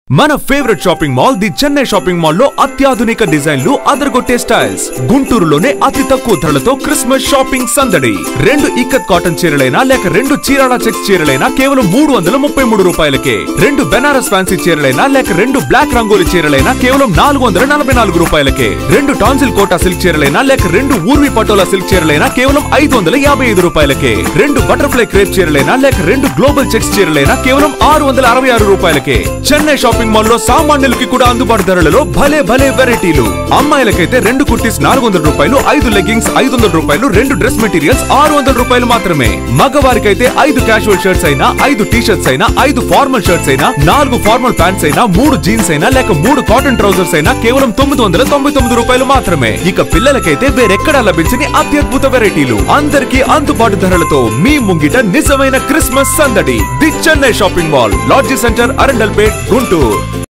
మన favourite shopping mall the Chennai shopping mall లో అత్యాధునిక డిజైన్లు అదరగొట్టే స్టైల్స్ గుంటూరులోనే అతి తక్కువ ధరలతో క్రిస్మస్ షాపింగ్ సందడి రెండు ఇక్కత్ కాటన్ చీరలైనా లేక రెండు చీరాల చెక్స్ చీరలైనా కేవలం 333 రూపాయలకే రెండు బెనారస్ ఫ్యాన్సీ చీరలైనా లేక రెండు బ్లాక్ రంగోలి చీరలైనా కేవలం 444 రూపాయలకే రెండు టాన్సిల్ కోటా సిల్క్ చీరలైనా లేక రెండు ఊర్వి పటోలా సిల్క్ చీరలైనా కేవలం 555 రూపాయలకే రెండు బటర్ఫ్లై క్రేప్ చీరలైనా లేక రెండు గ్లోబల్ చెక్స్ చీరలైనా కేవలం 666 రూపాయలకే చెన్నై షాపింగ్ మాల్ లో సామాన్యులకి కూడా అందుబాటు ధరలలో భలే భలే వెరైటీలు అమ్మాయిలకైతే రెండు కుర్తీస్ 400 రూపాయలు 5 లెగ్గింగ్స్ 500 రూపాయలు రెండు డ్రెస్ మెటీరియల్స్ 600 రూపాయలు మాత్రమే మగవారికైతే 5 క్యాజువల్ షర్ట్స్ అయినా 5 టీ షర్ట్స్ అయినా 5 ఫార్మల్ షర్ట్స్ అయినా 4 ఫార్మల్ ప్యాంట్స్ అయినా 3 జీన్స్ అయినా లేక 3 కాటన్ ట్రౌజర్స్ అయినా కేవలం 999 రూపాయలు మాత్రమే ఇక పిల్లలకైతే వేరెక్కడా లభించని అత్యద్భుత వెరైటీలు అందరికీ అందుబాటు ధరలతో మీ ముంగిట నిజమైన క్రిస్మస్ సందడి the Chennai shopping mall Lodge Centre Arundelpet Guntur